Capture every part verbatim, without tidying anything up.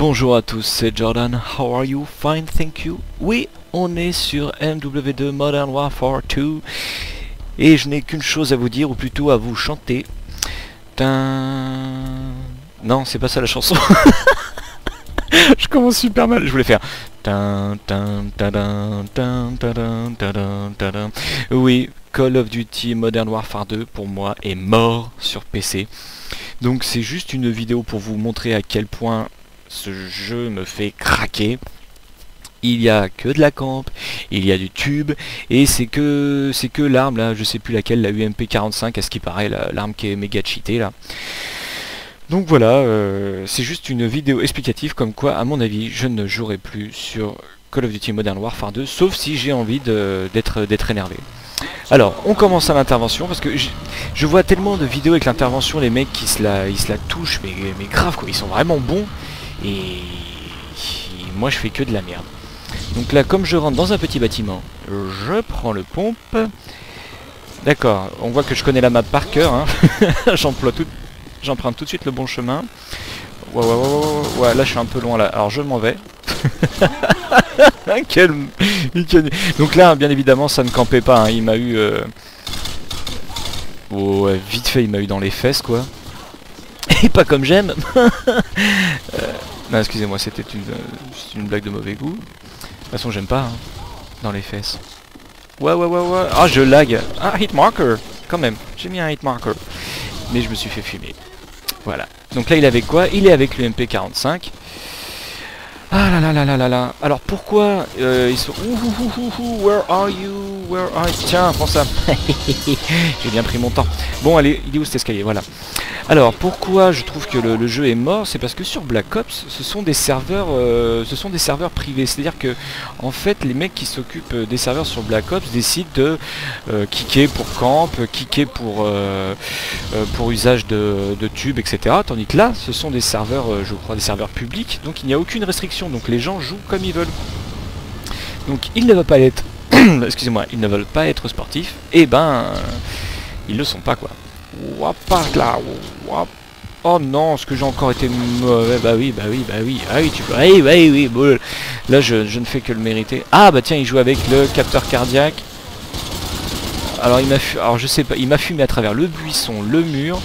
Bonjour à tous, c'est Jordan. How are you? Fine, thank you. Oui, on est sur M W deux Modern Warfare deux. Et je n'ai qu'une chose à vous dire, ou plutôt à vous chanter. Tin... Non, c'est pas ça la chanson. Je commence super mal, je voulais faire... Tin, tin, tadin, tin, tadin, tadin, tadin. Oui, Call of Duty Modern Warfare deux, pour moi, est mort sur P C. Donc c'est juste une vidéo pour vous montrer à quel point ce jeu me fait craquer. Il y a que de la camp, il y a du tube, et c'est que c'est que l'arme là, je sais plus laquelle, la U M P quarante-cinq, à ce qui paraît, l'arme qui est méga cheatée là. Donc voilà, euh, c'est juste une vidéo explicative comme quoi, à mon avis, je ne jouerai plus sur Call of Duty Modern Warfare deux, sauf si j'ai envie d'être d'être énervé. Alors, on commence à l'intervention, parce que je, je vois tellement de vidéos avec l'intervention, les mecs qui se la, ils se la touchent, mais, mais grave quoi, ils sont vraiment bons, et, et moi je fais que de la merde. Donc là, comme je rentre dans un petit bâtiment, je prends le pompe. D'accord, on voit que je connais la map par cœur, hein. J'emploie tout, j'emprunte tout de suite le bon chemin. Ouais, ouais, ouais, ouais, ouais, là je suis un peu loin là, alors je m'en vais. Quel... Donc là, bien évidemment, ça ne campait pas, hein. Il m'a eu... Euh... Oh, ouais, vite fait, il m'a eu dans les fesses, quoi. Et pas comme j'aime. euh... Non, excusez-moi, c'était une, euh, une blague de mauvais goût. De toute façon, j'aime pas, hein, dans les fesses. Ouais, ouais, ouais, ouais. Ah, je lag. Ah, hit marker. Quand même, j'ai mis un hit marker. Mais je me suis fait fumer. Voilà. Donc là, il est avec quoi? Il est avec l'U M P quarante-cinq. Ah là là là là là là. Alors pourquoi euh, ils sont... Ouh, ouh, ouh, ouh, where are you? Where are you? Tiens, prends ça. J'ai bien pris mon temps. Bon, allez, il est où cet escalier? Voilà. Alors, pourquoi je trouve que le, le jeu est mort? C'est parce que sur Black Ops, ce sont des serveurs, euh, ce sont des serveurs privés. C'est-à-dire que, en fait, les mecs qui s'occupent des serveurs sur Black Ops décident de euh, kicker pour camp, kicker pour euh, euh, pour usage de, de tubes, et cetera. Tandis que là, ce sont des serveurs, euh, je crois, des serveurs publics. Donc, il n'y a aucune restriction. Donc, les gens jouent comme ils veulent. Donc, ils ne veulent pas être, excusez-moi, ils ne veulent pas être sportifs. Et ben, euh, ils le sont pas, quoi. Là. Oh non, est-ce que j'ai encore été mauvais? Bah oui, bah oui, bah oui, ah oui, tu peux, oui, oui, oui, bon. Là je, je ne fais que le mériter. Ah bah tiens, il joue avec le capteur cardiaque. Alors il m'a fu... alors je sais pas, il m'a fumé à travers le buisson, le mur.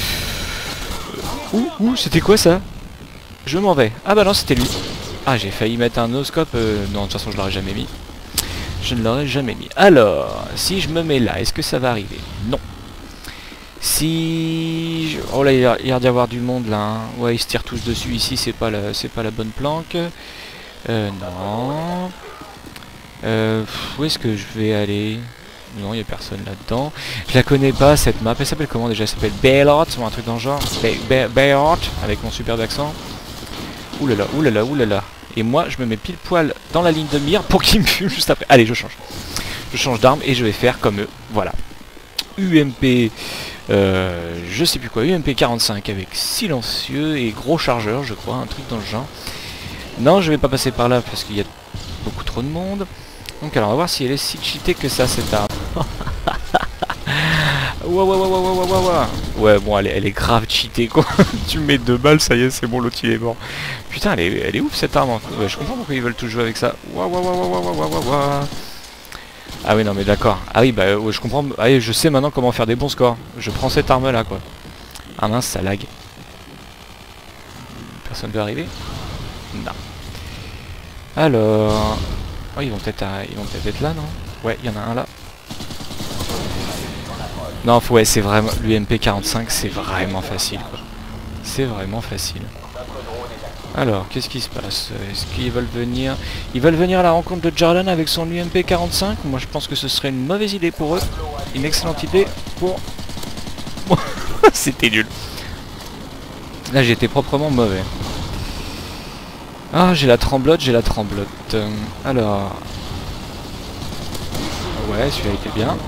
Ouh, ouh, c'était quoi ça? Je m'en vais. Ah bah non, c'était lui. Ah, j'ai failli mettre un no-scope. Euh, non, de toute façon, je l'aurais jamais mis. Je ne l'aurais jamais mis. Alors, si je me mets là, est-ce que ça va arriver? Non. Si... Je... Oh là, il y a l'air d'y avoir du monde là, hein. Ouais, ils se tirent tous dessus ici, c'est pas la, c'est pas la bonne planque. Euh, non. Euh, où est-ce que je vais aller? Non, il n'y a personne là-dedans. Je la connais pas, cette map. Elle s'appelle comment déjà? Elle s'appelle Baylor, ou un truc dans le genre. Baylor, avec mon superbe accent. Oulala, oulala, oulala. Et moi, je me mets pile poil dans la ligne de mire pour qu'il me fume juste après. Allez, je change. Je change d'arme et je vais faire comme eux. Voilà. U M P... Euh, je sais plus quoi, U M P quarante-cinq avec silencieux et gros chargeur, je crois, un truc dans le genre. Non, je vais pas passer par là parce qu'il y a beaucoup trop de monde. Donc alors on va voir si elle est si cheatée que ça, cette arme. Ouais, ouais, ouais, ouais, ouais, ouais, ouais. Ouais, bon, elle est, elle est grave cheatée, quoi. Tu mets deux balles, ça y est, c'est bon, l'autre il est mort. Putain, elle est, elle est ouf cette arme. Ouais, je comprends pourquoi ils veulent tout jouer avec ça. Ouais, ouais, ouais, ouais, ouais, ouais, ouais, ouais. Ah oui, non mais d'accord. Ah oui, bah ouais, je comprends. Ah oui, je sais maintenant comment faire des bons scores. Je prends cette arme là, quoi. Ah mince, ça lag. Personne peut arriver? Non. Alors... Oh, ils vont peut-être ils vont peut-être être là, non? Ouais, il y en a un là. Non, faut, ouais, c'est vraiment... L'U M P quarante-cinq, c'est vraiment facile, quoi. C'est vraiment facile. Alors, qu'est-ce qui se passe? Est-ce qu'ils veulent venir? Ils veulent venir à la rencontre de Jordan avec son U M P quarante-cinq? Moi, je pense que ce serait une mauvaise idée pour eux. Une excellente idée pour... C'était nul. Là, j'étais proprement mauvais. Ah, j'ai la tremblote, j'ai la tremblote. Euh, alors... Ouais, celui-là était bien.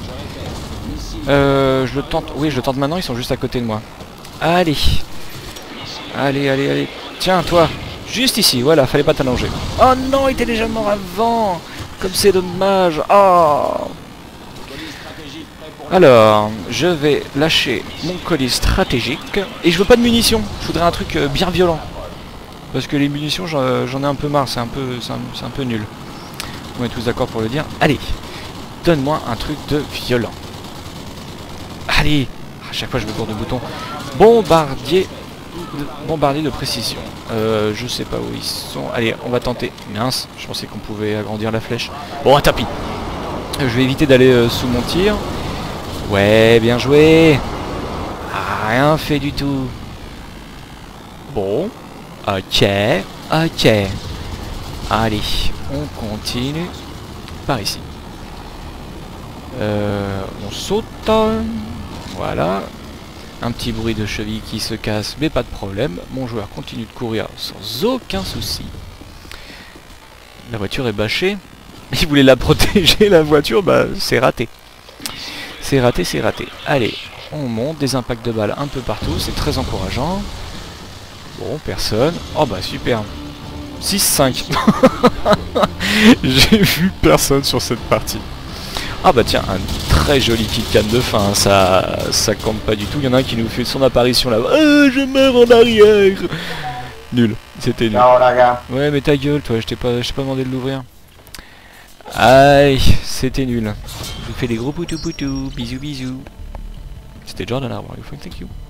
Euh, je le tente... Oui, je le tente maintenant, ils sont juste à côté de moi. Allez. Allez, allez, allez. Tiens, toi, juste ici, voilà, fallait pas t'allonger. Oh non, il était déjà mort avant. Comme c'est dommage. Oh. Alors, je vais lâcher mon colis stratégique. Et je veux pas de munitions, je voudrais un truc euh, bien violent. Parce que les munitions, j'en ai un peu marre, c'est un peu, c'est un, un peu nul. On est tous d'accord pour le dire. Allez, donne-moi un truc de violent. Allez, à chaque fois je me cours de bouton. Bombardier, de, bombardier de précision. Euh, je sais pas où ils sont. Allez, on va tenter. Mince, je pensais qu'on pouvait agrandir la flèche. Bon, un tapis. Je vais éviter d'aller euh, sous mon tir. Ouais, bien joué. Ah, rien fait du tout. Bon, ok, ok. Allez, on continue par ici. Euh, on saute. Voilà. Un petit bruit de cheville qui se casse, mais pas de problème. Mon joueur continue de courir sans aucun souci. La voiture est bâchée. Il voulait la protéger, la voiture, bah c'est raté. C'est raté, c'est raté. Allez, on monte, des impacts de balles un peu partout, c'est très encourageant. Bon, personne. Oh bah super. six cinq. J'ai vu personne sur cette partie. Ah bah tiens, un très joli kill cam de fin, hein. ça ça compte pas du tout. Il y en a un qui nous fait son apparition là. Oh, je meurs en arrière. Nul, c'était nul. Non, la gars. Ouais mais ta gueule toi, je t'ai pas, je t'ai pas demandé de l'ouvrir. Aïe, c'était nul. Je vous fais des gros poutou poutou, bisous bisous. C'était Jordan Arbour, thank you.